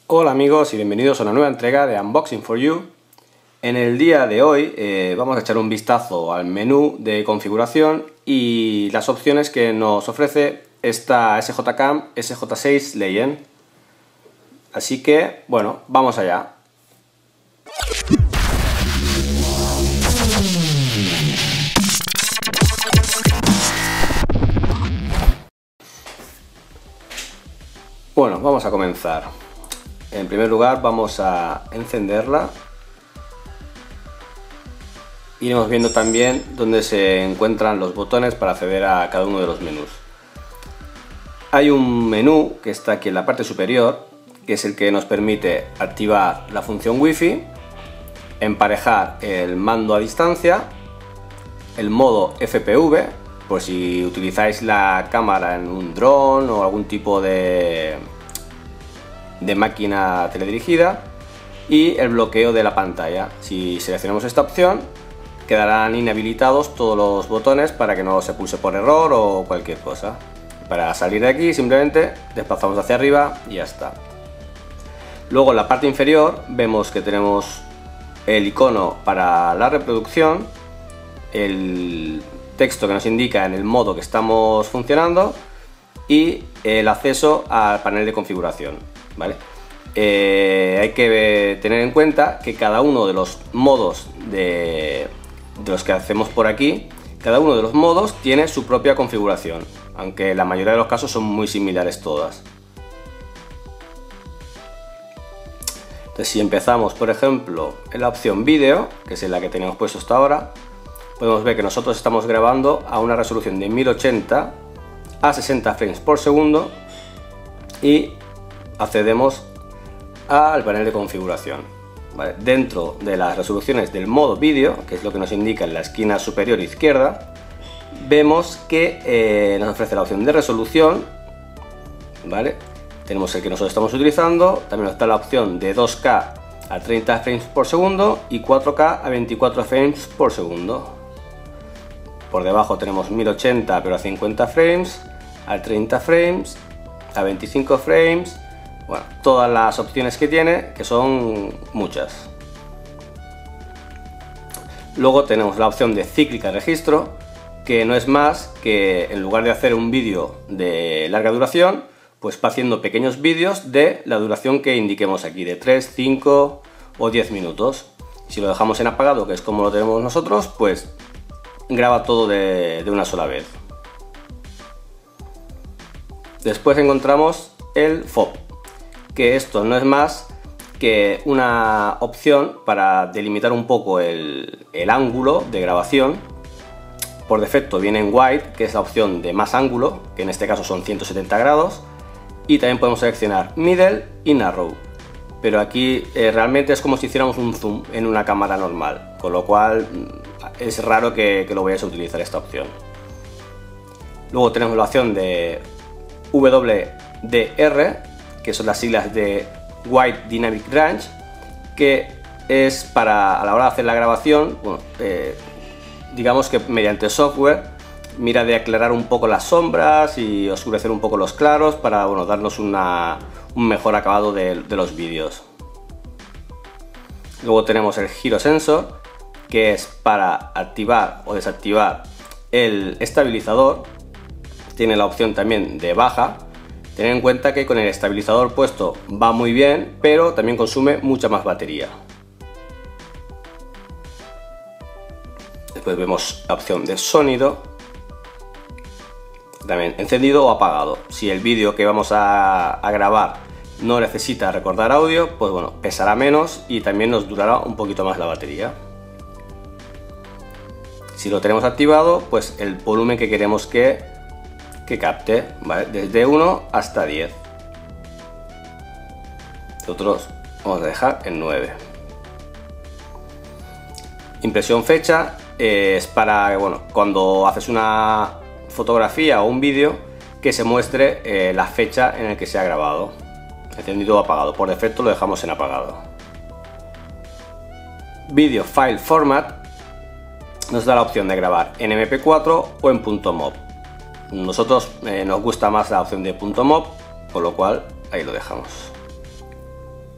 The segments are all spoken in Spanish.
Hola amigos y bienvenidos a una nueva entrega de Unboxing for You. En el día de hoy vamos a echar un vistazo al menú de configuración y las opciones que nos ofrece esta SJ-Cam SJ6 Legend. Así que, bueno, vamos allá. Bueno, vamos a comenzar. En primer lugar vamos a encenderla. Iremos viendo también dónde se encuentran los botones para acceder a cada uno de los menús. Hay un menú que está aquí en la parte superior, que es el que nos permite activar la función Wi-Fi, emparejar el mando a distancia, el modo FPV, por si utilizáis la cámara en un dron o algún tipo de máquina teledirigida, y el bloqueo de la pantalla. Si seleccionamos esta opción, quedarán inhabilitados todos los botones para que no se pulse por error o cualquier cosa. Para salir de aquí simplemente desplazamos hacia arriba y ya está. Luego en la parte inferior vemos que tenemos el icono para la reproducción, el texto que nos indica en el modo que estamos funcionando y el acceso al panel de configuración, ¿vale? Hay que tener en cuenta que cada uno de los modos de los que hacemos por aquí, cada uno de los modos tiene su propia configuración, aunque la mayoría de los casos son muy similares todas. Entonces, si empezamos por ejemplo en la opción vídeo, que es en la que tenemos puesto hasta ahora, podemos ver que nosotros estamos grabando a una resolución de 1080 a 60 frames por segundo y accedemos al panel de configuración. ¿Vale? Dentro de las resoluciones del modo vídeo, que es lo que nos indica en la esquina superior izquierda, vemos que nos ofrece la opción de resolución, ¿vale? Tenemos el que nosotros estamos utilizando, también está la opción de 2K a 30 frames por segundo y 4K a 24 frames por segundo. Por debajo tenemos 1080 pero a 50 frames, a 30 frames, a 25 frames. Bueno, todas las opciones que tiene, que son muchas. Luego tenemos la opción de cíclica registro, que no es más que en lugar de hacer un vídeo de larga duración, pues va haciendo pequeños vídeos de la duración que indiquemos aquí, de 3, 5 o 10 minutos. Si lo dejamos en apagado, que es como lo tenemos nosotros, pues graba todo de una sola vez. Después encontramos el FOV, que esto no es más que una opción para delimitar un poco el ángulo de grabación. Por defecto viene en Wide, que es la opción de más ángulo, que en este caso son 170 grados, y también podemos seleccionar Middle y Narrow, pero aquí realmente es como si hiciéramos un zoom en una cámara normal, con lo cual es raro que lo vayáis a utilizar esta opción. Luego tenemos la opción de WDR, que son las siglas de Wide Dynamic Range, que es para a la hora de hacer la grabación, bueno, digamos que mediante software mira de aclarar un poco las sombras y oscurecer un poco los claros para, bueno, darnos un mejor acabado de los vídeos. Luego tenemos el Gyro Sensor, que es para activar o desactivar el estabilizador. Tiene la opción también de baja. Tened en cuenta que con el estabilizador puesto va muy bien, pero también consume mucha más batería. Después vemos la opción de sonido, también encendido o apagado. Si el vídeo que vamos a grabar no necesita recordar audio, pues bueno, pesará menos y también nos durará un poquito más la batería. Si lo tenemos activado, pues el volumen que queremos que capte, ¿vale? Desde 1 hasta 10. Nosotros vamos a dejar en 9. Impresión fecha es para, bueno, cuando haces una fotografía o un vídeo, que se muestre la fecha en la que se ha grabado. Encendido o apagado. Por defecto lo dejamos en apagado. Video File Format nos da la opción de grabar en MP4 o en .mov. Nosotros nos gusta más la opción de .mov, con lo cual ahí lo dejamos.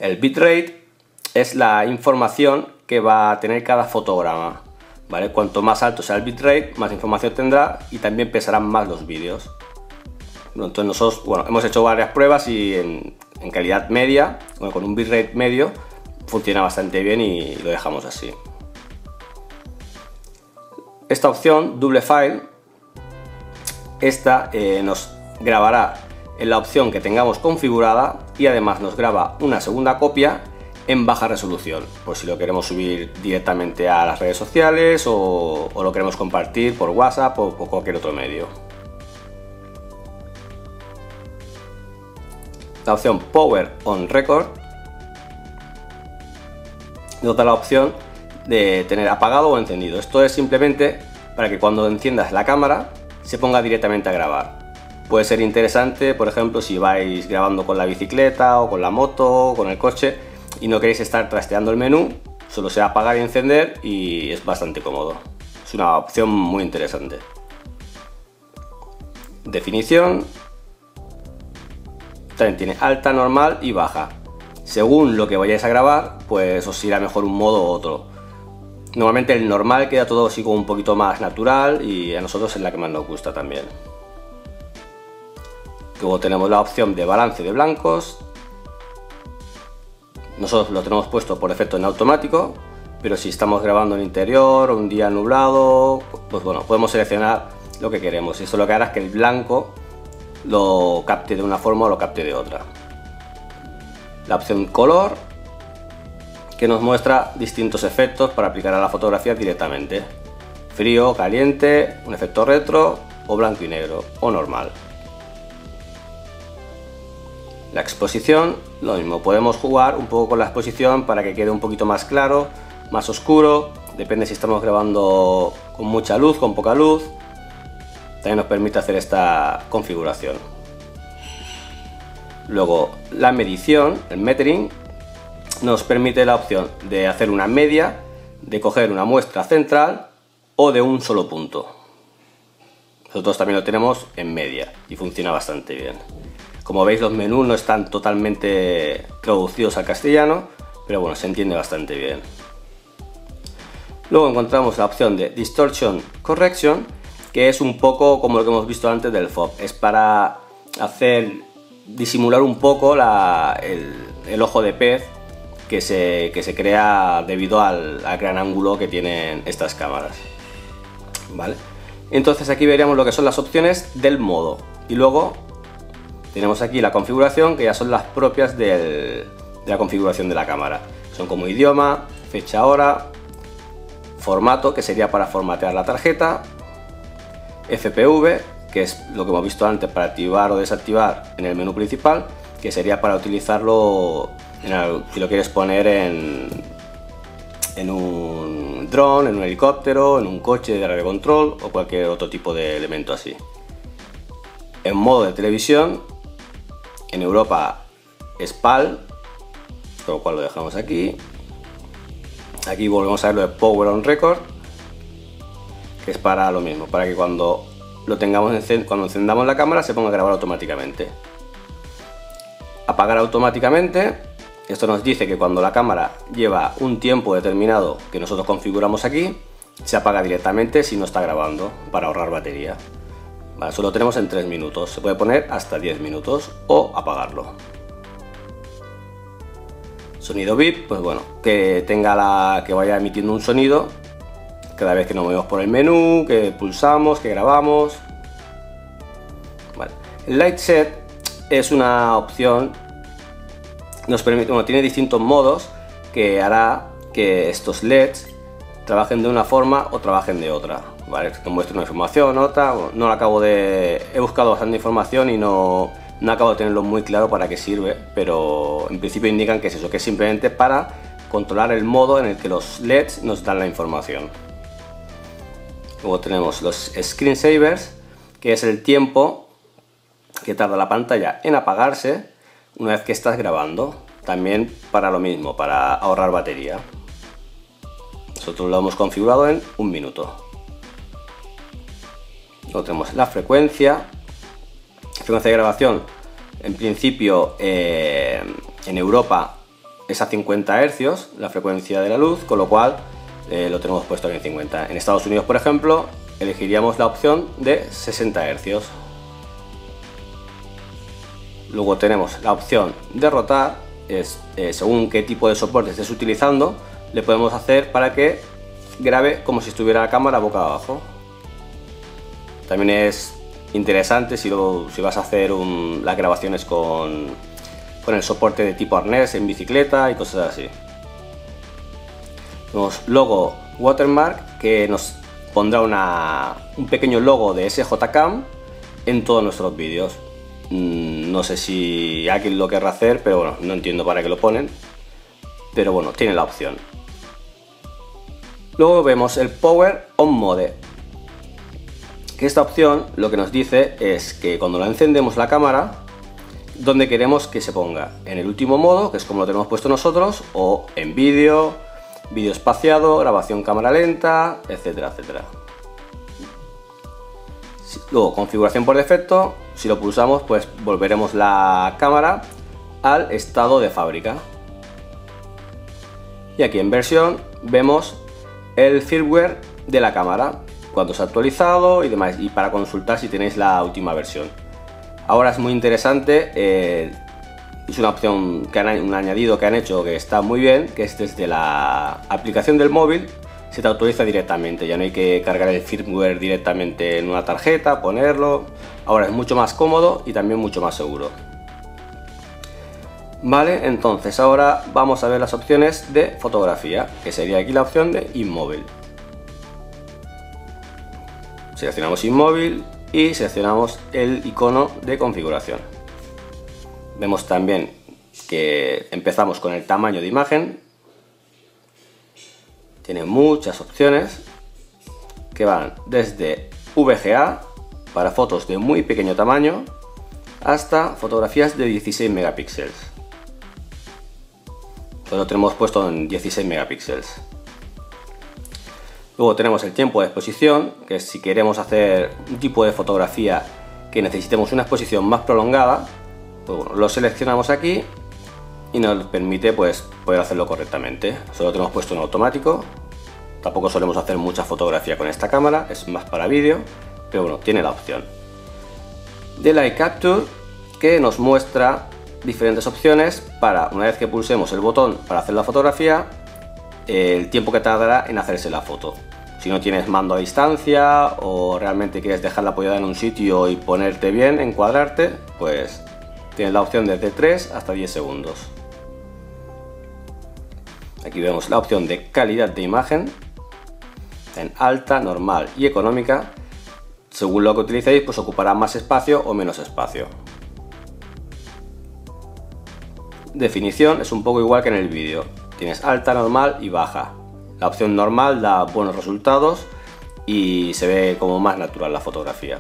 El bitrate es la información que va a tener cada fotograma, ¿vale? Cuanto más alto sea el bitrate, más información tendrá y también pesarán más los vídeos. Entonces nosotros, bueno, hemos hecho varias pruebas y en calidad media, bueno, con un bitrate medio, funciona bastante bien y lo dejamos así. Esta opción, Double File, esta nos grabará en la opción que tengamos configurada y además nos graba una segunda copia en baja resolución, por si lo queremos subir directamente a las redes sociales o lo queremos compartir por WhatsApp o por cualquier otro medio. La opción Power on Record nos da la opción de tener apagado o encendido. Esto es simplemente para que cuando enciendas la cámara se ponga directamente a grabar. Puede ser interesante, por ejemplo, si vais grabando con la bicicleta o con la moto o con el coche y no queréis estar trasteando el menú, solo sea apagar y encender y es bastante cómodo. Es una opción muy interesante. Definición. También tiene alta, normal y baja. Según lo que vayáis a grabar, pues os irá mejor un modo u otro. Normalmente el normal queda todo así como un poquito más natural y a nosotros es la que más nos gusta también. Luego tenemos la opción de balance de blancos. Nosotros lo tenemos puesto por defecto en automático, pero si estamos grabando en interior o un día nublado, pues bueno, podemos seleccionar lo que queremos y eso lo que hará es que el blanco lo capte de una forma o lo capte de otra. La opción color, que nos muestra distintos efectos para aplicar a la fotografía directamente: frío, caliente, un efecto retro o blanco y negro o normal. La exposición, lo mismo, podemos jugar un poco con la exposición para que quede un poquito más claro, más oscuro, depende si estamos grabando con mucha luz, con poca luz. También nos permite hacer esta configuración. Luego la medición, el metering, nos permite la opción de hacer una media, de coger una muestra central o de un solo punto. Nosotros también lo tenemos en media y funciona bastante bien. Como veis, los menús no están totalmente traducidos al castellano, pero bueno, se entiende bastante bien. Luego encontramos la opción de Distortion Correction, que es un poco como lo que hemos visto antes del FOV. Es para disimular un poco el ojo de pez que se crea debido al gran ángulo que tienen estas cámaras, ¿vale? Entonces aquí veríamos lo que son las opciones del modo y luego tenemos aquí la configuración, que ya son las propias de la configuración de la cámara. Son como idioma, fecha, hora, formato, que sería para formatear la tarjeta, FPV, que es lo que hemos visto antes para activar o desactivar en el menú principal, que sería para utilizarlo si lo quieres poner en un dron, en un helicóptero, en un coche de radio control o cualquier otro tipo de elemento así. En modo de televisión, en Europa es PAL, con lo cual lo dejamos aquí. Aquí volvemos a ver lo de Power on Record, que es para lo mismo, para que cuando cuando encendamos la cámara se ponga a grabar automáticamente. Apagar automáticamente, esto nos dice que cuando la cámara lleva un tiempo determinado que nosotros configuramos aquí, se apaga directamente si no está grabando, para ahorrar batería. Vale, eso lo tenemos en 3 minutos, se puede poner hasta 10 minutos o apagarlo. Sonido VIP, pues bueno, que vaya emitiendo un sonido cada vez que nos movemos por el menú, que pulsamos, que grabamos. Vale. El Light Set es una opción, nos permite, bueno, tiene distintos modos que hará que estos LEDs trabajen de una forma o trabajen de otra. Vale, te muestro una información, otra, no la acabo de... He buscado bastante información y no acabo de tenerlo muy claro para qué sirve, pero en principio indican que es eso, que es simplemente para controlar el modo en el que los LEDs nos dan la información. Luego tenemos los screensavers, que es el tiempo que tarda la pantalla en apagarse una vez que estás grabando, también para lo mismo, para ahorrar batería. Nosotros lo hemos configurado en 1 minuto. Luego tenemos la frecuencia de grabación. En principio en Europa es a 50 Hz la frecuencia de la luz, con lo cual lo tenemos puesto aquí en 50. En Estados Unidos, por ejemplo, elegiríamos la opción de 60 Hz. Luego tenemos la opción de rotar, según qué tipo de soporte estés utilizando, le podemos hacer para que grabe como si estuviera la cámara boca abajo. También es interesante si vas a hacer las grabaciones con el soporte de tipo arnés en bicicleta y cosas así. Tenemos logo watermark, que nos pondrá un pequeño logo de SJCam en todos nuestros vídeos. No sé si alguien lo querrá hacer, pero bueno, no entiendo para qué lo ponen. Pero bueno, tiene la opción. Luego vemos el Power On Mode, que esta opción lo que nos dice es que cuando la encendemos la cámara, donde queremos que se ponga, en el último modo, que es como lo tenemos puesto nosotros, o en vídeo, vídeo espaciado, grabación cámara lenta, etcétera, etcétera. Luego, configuración por defecto, si lo pulsamos, pues volveremos la cámara al estado de fábrica. Y aquí en versión vemos el firmware de la cámara, cuando se ha actualizado y demás, y para consultar si tenéis la última versión. Ahora es muy interesante, es una opción, un añadido que han hecho que está muy bien, que es desde la aplicación del móvil se te actualiza directamente, ya no hay que cargar el firmware directamente en una tarjeta, ponerlo. Ahora es mucho más cómodo y también mucho más seguro. Vale, entonces ahora vamos a ver las opciones de fotografía, que sería aquí la opción de InMóvil. Seleccionamos InMóvil y seleccionamos el icono de configuración. Vemos también que empezamos con el tamaño de imagen. Tiene muchas opciones que van desde VGA para fotos de muy pequeño tamaño hasta fotografías de 16 megapíxeles. Pues lo tenemos puesto en 16 megapíxeles. Luego tenemos el tiempo de exposición, que si queremos hacer un tipo de fotografía que necesitemos una exposición más prolongada, pues bueno, lo seleccionamos aquí y nos permite pues poder hacerlo correctamente. Solo lo tenemos puesto en automático. Tampoco solemos hacer mucha fotografía con esta cámara, es más para vídeo, pero bueno, tiene la opción. De Light Capture, que nos muestra diferentes opciones para, una vez que pulsemos el botón para hacer la fotografía, el tiempo que tardará en hacerse la foto. Si no tienes mando a distancia o realmente quieres dejarla apoyada en un sitio y ponerte bien, encuadrarte, pues tienes la opción desde 3 hasta 10 segundos. Aquí vemos la opción de calidad de imagen en alta, normal y económica. Según lo que utilicéis, pues ocupará más espacio o menos espacio. Definición es un poco igual que en el vídeo. Tienes alta, normal y baja. La opción normal da buenos resultados y se ve como más natural la fotografía.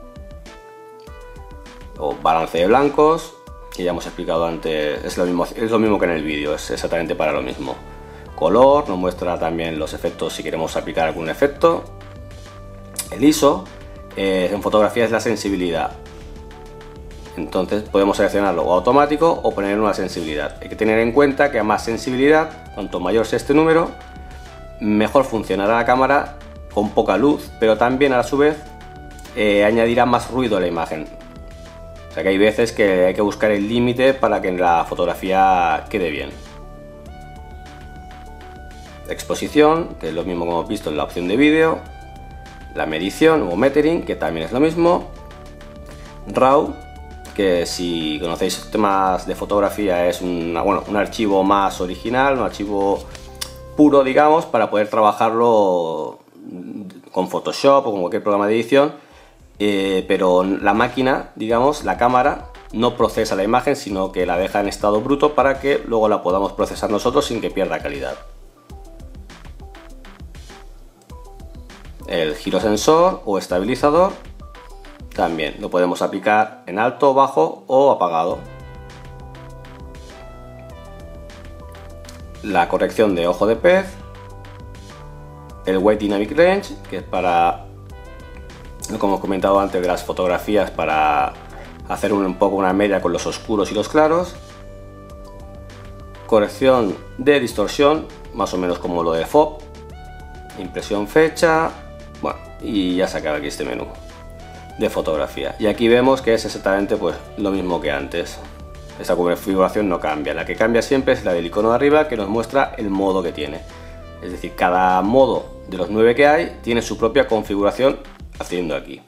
O balance de blancos, que ya hemos explicado antes, es lo mismo que en el vídeo, es exactamente para lo mismo. Color, nos muestra también los efectos si queremos aplicar algún efecto. El ISO, en fotografía es la sensibilidad. Entonces podemos seleccionarlo o automático o poner una sensibilidad. Hay que tener en cuenta que a más sensibilidad, cuanto mayor sea este número, mejor funcionará la cámara con poca luz, pero también a su vez añadirá más ruido a la imagen. O sea que hay veces que hay que buscar el límite para que la fotografía quede bien. Exposición, que es lo mismo que hemos visto en la opción de vídeo. La medición o metering, que también es lo mismo. RAW, que si conocéis temas de fotografía es un archivo más original, un archivo puro, digamos, para poder trabajarlo con Photoshop o con cualquier programa de edición, pero la máquina, digamos, la cámara, no procesa la imagen, sino que la deja en estado bruto para que luego la podamos procesar nosotros sin que pierda calidad. El girosensor o estabilizador también lo podemos aplicar en alto, bajo o apagado. La corrección de ojo de pez. El Wide Dynamic Range, que es para, como hemos comentado antes, de las fotografías, para hacer un poco una media con los oscuros y los claros. corrección de distorsión, más o menos como lo de FOV, impresión fecha, bueno, y ya se acaba aquí este menú de fotografía. Y aquí vemos que es exactamente pues lo mismo que antes. Esa configuración no cambia, la que cambia siempre es la del icono de arriba, que nos muestra el modo que tiene. Es decir, cada modo de los 9 que hay tiene su propia configuración haciendo aquí.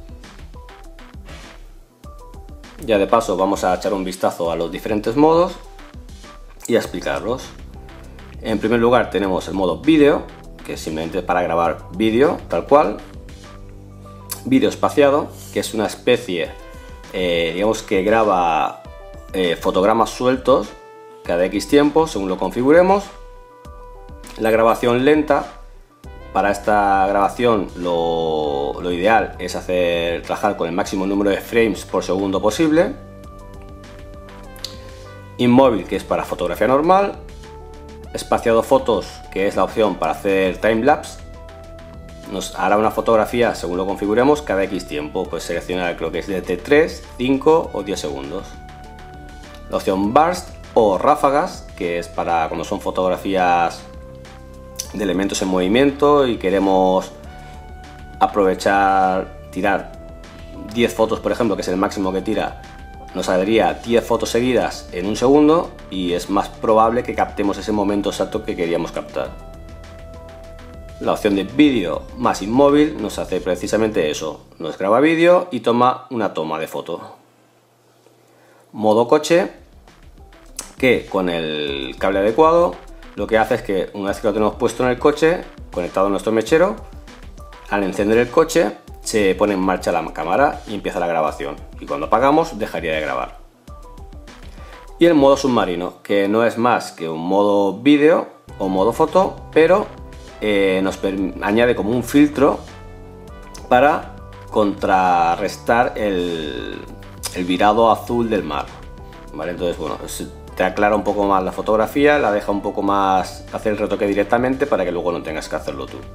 Ya de paso vamos a echar un vistazo a los diferentes modos y a explicarlos. En primer lugar tenemos el modo vídeo, que es simplemente para grabar vídeo tal cual. Vídeo espaciado, que es una especie, digamos que graba fotogramas sueltos cada X tiempo según lo configuremos. La grabación lenta, para esta grabación lo ideal es trabajar con el máximo número de frames por segundo posible. Inmóvil, que es para fotografía normal. Espaciado fotos, que es la opción para hacer timelapse. Nos hará una fotografía según lo configuremos cada X tiempo, pues seleccionar, creo que es de 3, 5 o 10 segundos. La opción burst o ráfagas, que es para cuando son fotografías de elementos en movimiento y queremos aprovechar, tirar 10 fotos por ejemplo, que es el máximo que tira, nos saldría 10 fotos seguidas en un segundo y es más probable que captemos ese momento exacto que queríamos captar. La opción de vídeo más inmóvil nos hace precisamente eso, nos graba vídeo y toma una toma de foto. Modo coche, que con el cable adecuado lo que hace es que una vez que lo tenemos puesto en el coche, conectado a nuestro mechero, al encender el coche se pone en marcha la cámara y empieza la grabación, y cuando apagamos dejaría de grabar. Y el modo submarino, que no es más que un modo vídeo o modo foto, pero nos añade como un filtro para contrarrestar el virado azul del mar, ¿vale? Entonces, bueno, te aclara un poco más la fotografía, la deja un poco más, hacer el retoque directamente para que luego no tengas que hacerlo tú.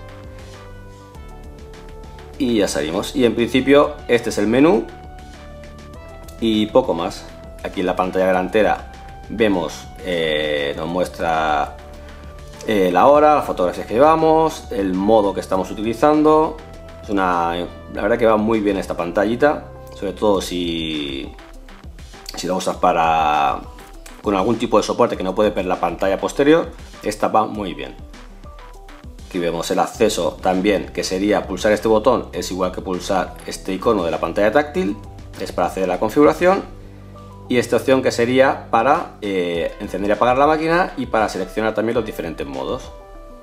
Y ya salimos. Y en principio este es el menú y poco más. Aquí en la pantalla delantera vemos, nos muestra la hora, las fotografías que llevamos, el modo que estamos utilizando. La verdad que va muy bien esta pantallita, sobre todo si la usas con algún tipo de soporte que no puede ver la pantalla posterior. Esta va muy bien. Aquí vemos el acceso también, que sería pulsar este botón, es igual que pulsar este icono de la pantalla táctil, es para hacer la configuración. Y esta opción que sería para encender y apagar la máquina y para seleccionar también los diferentes modos.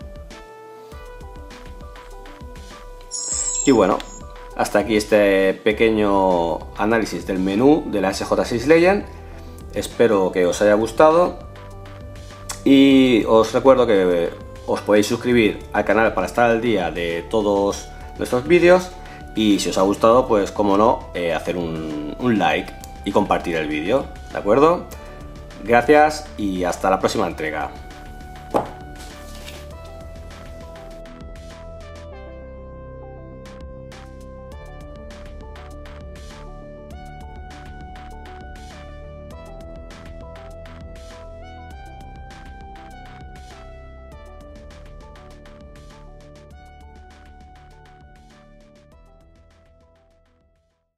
Y bueno, hasta aquí este pequeño análisis del menú de la SJ6 Legend. Espero que os haya gustado y os recuerdo que os podéis suscribir al canal para estar al día de todos nuestros vídeos, y si os ha gustado, pues como no, hacer un like y compartir el vídeo, ¿de acuerdo? Gracias y hasta la próxima entrega.